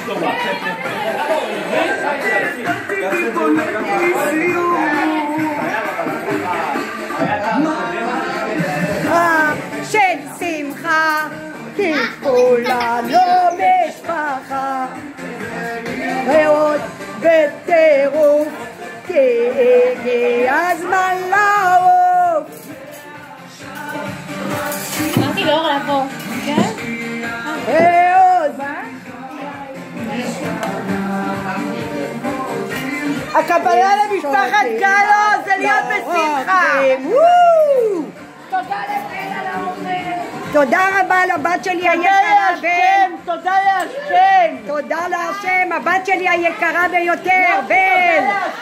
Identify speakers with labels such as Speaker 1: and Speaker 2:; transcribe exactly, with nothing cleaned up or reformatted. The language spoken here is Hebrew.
Speaker 1: של שמחה, כי כולנו משפחה, ועוד בטירוף, כי הגיע הזמן לעוף.
Speaker 2: אמרתי לאור לבוא, כן?
Speaker 1: ועוד הקבלה למשפחת גלו זה להיות בשמחה.
Speaker 2: תודה לבן על האוכל.
Speaker 1: תודה רבה לבת שלי היקרה בן.
Speaker 3: תודה להשם.
Speaker 1: תודה להשם, הבת שלי היקרה ביותר בן.